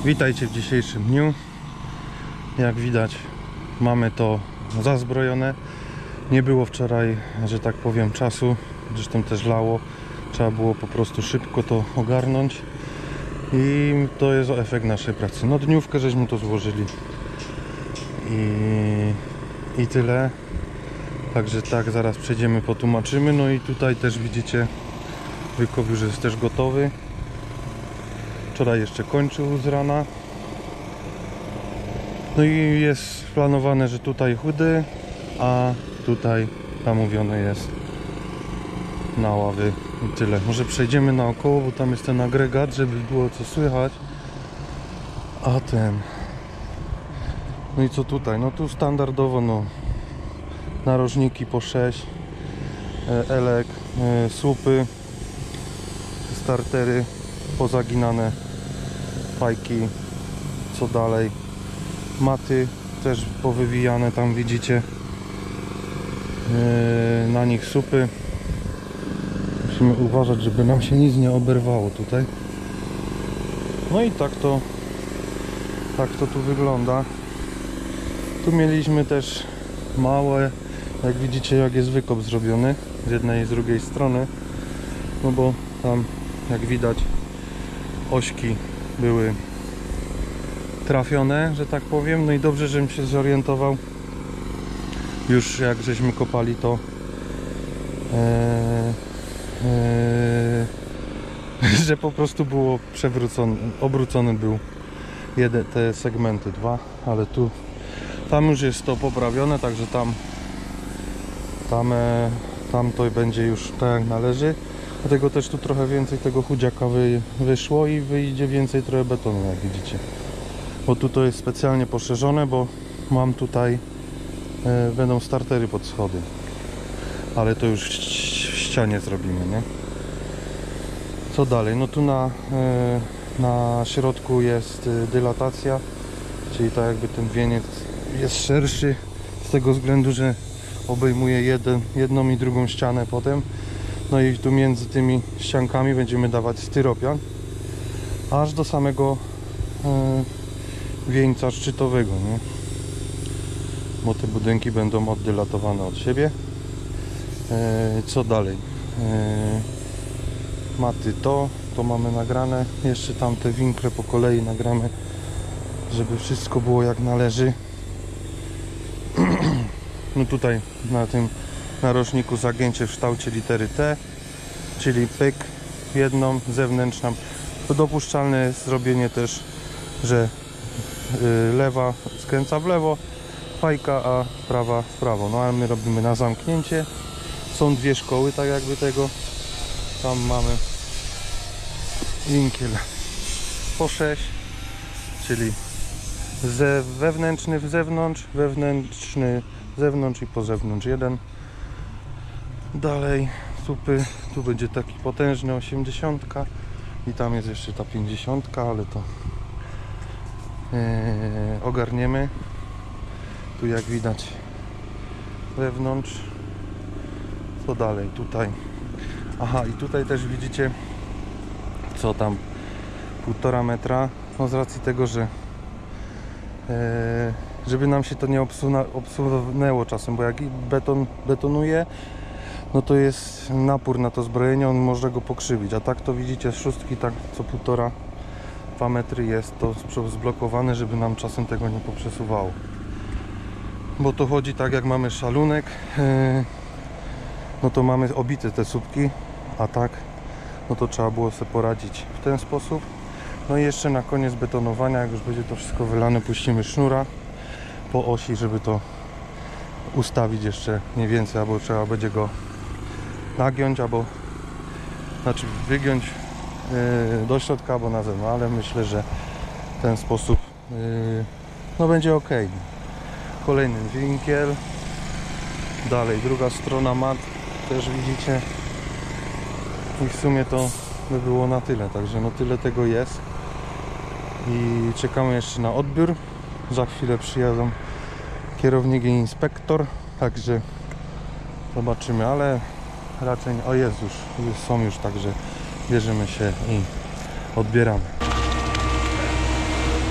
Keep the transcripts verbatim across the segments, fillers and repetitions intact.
Witajcie w dzisiejszym dniu. Jak widać, mamy to zazbrojone. Nie było wczoraj, że tak powiem, czasu, zresztą też lało. Trzeba było po prostu szybko to ogarnąć i to jest efekt naszej pracy. No dniówkę żeśmy to złożyli i, i tyle. Także tak, zaraz przejdziemy, potłumaczymy. No i tutaj też widzicie, wykop już jest też gotowy. Wczoraj jeszcze kończył z rana. No i jest planowane, że tutaj chudy, a tutaj zamówione jest na ławy i tyle. Może przejdziemy naokoło, bo tam jest ten agregat, żeby było co słychać. A ten... No i co tutaj? No tu standardowo no narożniki po sześć, elek, słupy, startery pozaginane, fajki, co dalej, maty też powywijane, tam widzicie, na nich słupy. Musimy uważać, żeby nam się nic nie oberwało tutaj. No i tak to tak to tu wygląda. Tu mieliśmy też małe, jak widzicie, jak jest wykop zrobiony z jednej i z drugiej strony, no bo tam, jak widać, ośki były trafione, że tak powiem. No i dobrze, żebym się zorientował już jak żeśmy kopali to, e, e, że po prostu było przewrócony, obrócony był jeden, te segmenty dwa, ale tu tam już jest to poprawione, także tam tam, e, tam to będzie już tak jak należy. Dlatego też tu trochę więcej tego chudziaka wy, wyszło i wyjdzie więcej trochę betonu, jak widzicie. Bo tu to jest specjalnie poszerzone, bo mam tutaj, e, będą startery pod schody. Ale to już w ścianie zrobimy, nie? Co dalej? No tu na, e, na środku jest dylatacja, czyli tak jakby ten wieniec jest szerszy z tego względu, że obejmuje jeden, jedną i drugą ścianę potem. No i tu między tymi ściankami będziemy dawać styropian aż do samego e, wieńca szczytowego, nie? Bo te budynki będą oddylatowane od siebie. E, co dalej? E, maty to, to mamy nagrane. Jeszcze tam te winkle po kolei nagramy, żeby wszystko było jak należy. No tutaj na tym narożniku zagięcie w kształcie litery T, czyli pyk, jedną zewnętrzną. To dopuszczalne jest zrobienie też, że yy, lewa skręca w lewo, fajka, a prawa w prawo. No ale my robimy na zamknięcie. Są dwie szkoły tak jakby tego. Tam mamy winkiel po sześć, czyli ze wewnętrzny w zewnątrz, wewnętrzny z zewnątrz i po zewnątrz jeden. Dalej słupy, tu będzie taki potężny osiemdziesiątka i tam jest jeszcze ta pięćdziesiątka, ale to yy, ogarniemy. Tu jak widać wewnątrz. Co dalej? Tutaj. Aha, i tutaj też widzicie, co tam, półtora metra. No z racji tego, że yy, żeby nam się to nie obsunęło czasem, bo jak beton betonuje, no to jest napór na to zbrojenie, on może go pokrzywić, a tak to widzicie z szóstki, tak co półtora, dwa metry jest to zblokowane, żeby nam czasem tego nie poprzesuwało. Bo to chodzi tak, jak mamy szalunek, yy, no to mamy obite te słupki, a tak, no to trzeba było sobie poradzić w ten sposób. No i jeszcze na koniec betonowania, jak już będzie to wszystko wylane, puścimy sznura po osi, żeby to ustawić jeszcze mniej więcej, albo trzeba będzie go nagiąć, albo znaczy wygiąć yy, do środka, albo na zewnątrz, ale myślę, że w ten sposób yy, no będzie ok. Kolejny winkiel, dalej druga strona mat, też widzicie, i w sumie to by było na tyle, także no tyle tego jest i czekamy jeszcze na odbiór. Za chwilę przyjadą kierownik i inspektor, także zobaczymy, ale raczej, o jest już, już są już, także bierzemy się i odbieramy.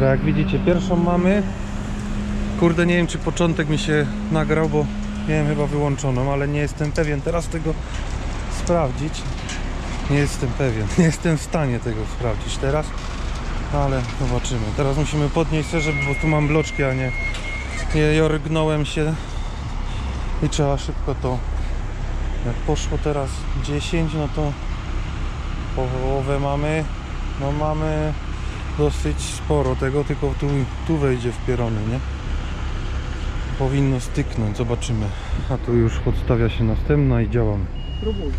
jak widzicie, pierwszą mamy. Kurde, nie wiem, czy początek mi się nagrał, bo miałem chyba wyłączoną, ale nie jestem pewien teraz tego sprawdzić. Nie jestem pewien, nie jestem w stanie tego sprawdzić teraz, ale zobaczymy. Teraz musimy podnieść się, żeby, bo tu mam bloczki, a nie, nie jorgnąłem się i trzeba szybko to. Jak poszło teraz dziesięć, no to połowę mamy. No mamy dosyć sporo tego, tylko tu, tu wejdzie w pierony, nie? Powinno styknąć, zobaczymy. A tu już podstawia się następna i działamy. Próbuj.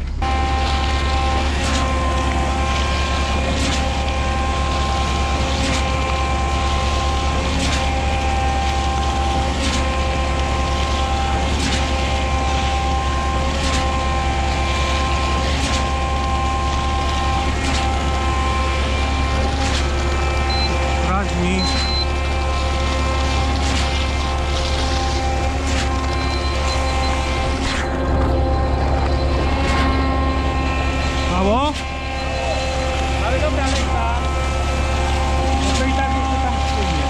Raźni. Mało? Ale dobra, leka. No to i tak jeszcze tam wspólnie.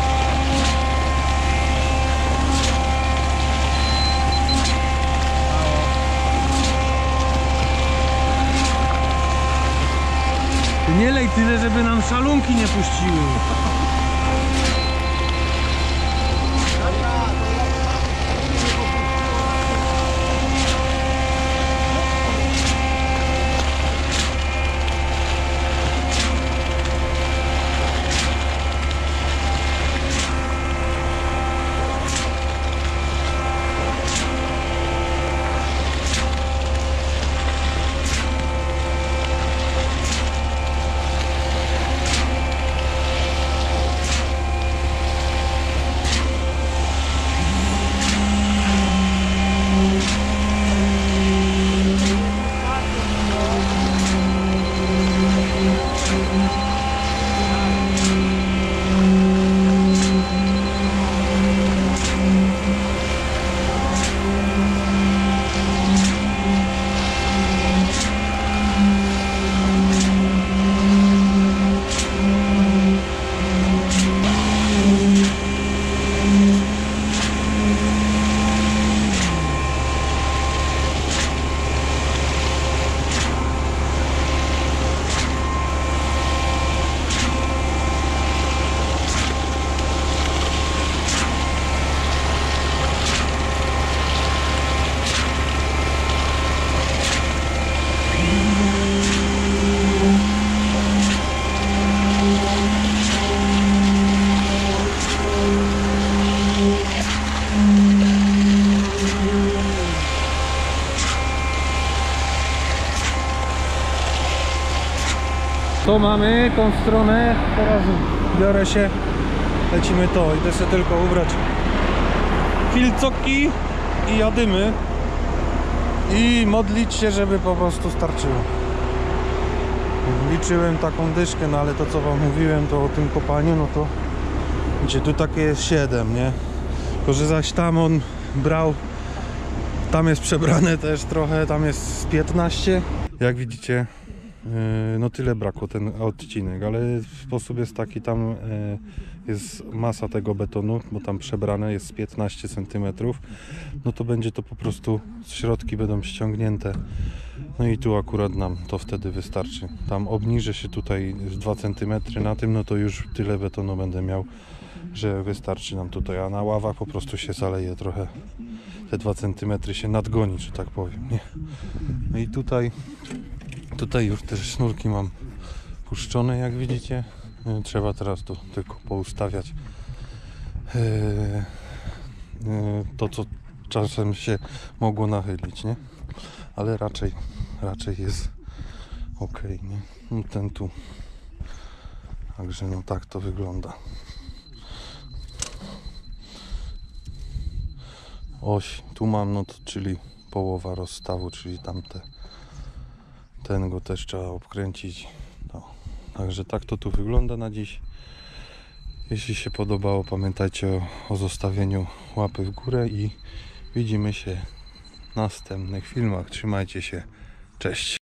Ty nie lej tyle, żeby nam szalunki nie puściły. To mamy tą stronę, teraz biorę się, lecimy to, idę sobie tylko ubrać filcoki i jadymy i modlić się, żeby po prostu starczyło. Liczyłem taką dyszkę, no ale to co wam mówiłem, to o tym kopaniu, no to gdzie tu takie jest siedem, nie? Tylko że zaś tam on brał, tam jest przebrane też trochę, tam jest z piętnaście. Jak widzicie, no tyle brakło ten odcinek, ale sposób jest taki, tam jest masa tego betonu, bo tam przebrane jest piętnaście centymetrów, no to będzie to po prostu, środki będą ściągnięte, no i tu akurat nam to wtedy wystarczy. Tam obniżę się tutaj dwa centymetry na tym, no to już tyle betonu będę miał, że wystarczy nam tutaj, a na ławach po prostu się zaleje trochę, te dwa centymetry się nadgoni, że tak powiem, nie? No i tutaj Tutaj już też sznurki mam puszczone, jak widzicie. Trzeba teraz tu tylko poustawiać to, co czasem się mogło nachylić, nie? Ale raczej, raczej jest ok, nie? No ten tu. Także no tak to wygląda. Oś tu mam, no to czyli połowa rozstawu, czyli tamte. Ten go też trzeba obkręcić. No. Także tak to tu wygląda na dziś. Jeśli się podobało, pamiętajcie o, o zostawieniu łapy w górę i widzimy się w następnych filmach. Trzymajcie się. Cześć.